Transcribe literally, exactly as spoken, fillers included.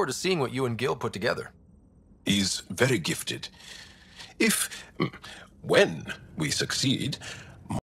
forward to seeing what you and Gil put together. He's very gifted. If, when we succeed,